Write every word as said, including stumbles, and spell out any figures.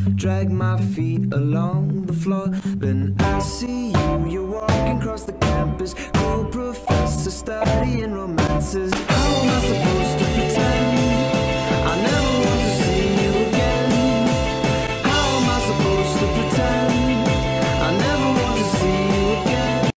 drag my feet along the floor. Then I see you, you're